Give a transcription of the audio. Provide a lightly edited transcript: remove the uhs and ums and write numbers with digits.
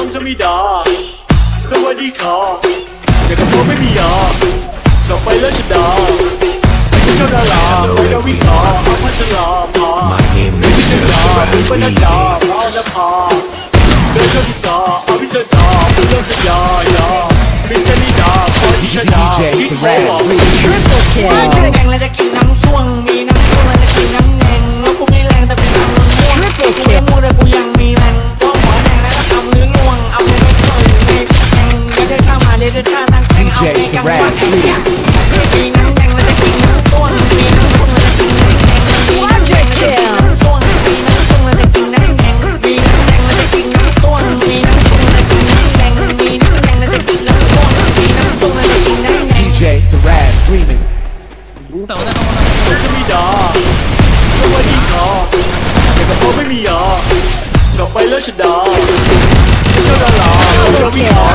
ธมิดาสวัสดีค่ะแต่กับผมไม่มียาต่อไปแล้วชดาไม่ใช่ดาราไม่ได้วิเคราะห์พัฒนาพาไม่ใช่ดาเป็นนักดาพาณภาเดินชนตาอภิษฎาเป็นเรื่องสัญญาเป็นชนิดาพอที่ชนะที่เขาบอกมาช่วยแข่งแล้วจะกินน้ำส้วงมีน้ำส้วงแล้วจะกินน้ำแดงแล้วกูมีแรงแต่เป็นน้ำม่วงกูไม่มูแต่กูยังมีแรงก็หัวแดงแล้วก็ทำลื้อง่วงเอาไปไม่เคยไม่แข่งก็ได้ข้ามาเลยจะท่าตั้งแข่งเอาไปกันว่าแข่งมีน้ำแดงแล้วจะกินน้ำส้วงมีน้ำส้วงแล้วจะกินน้ำแดงมีน้ำแดงแล้วจะกินน้ำส้วงมีน้ำส้วงแล้วจะกินน้ำแดงมีน้ำแดงแล้วจะกินน้ำส้วงมีน้ำส้วงแล้วจะกินน้ำแดงมีน้ำแดงแล้วจะกินน้ำส้วงมีน้ำส้วงแล้วจะกินน้ำแดง DJ Rad Remix จะมีดาสวัสดีค่ะแต่กับผมไม่มียาต่อไปแล้วชดาไม่ใช่ดาราไม่ใช่วิเคราะ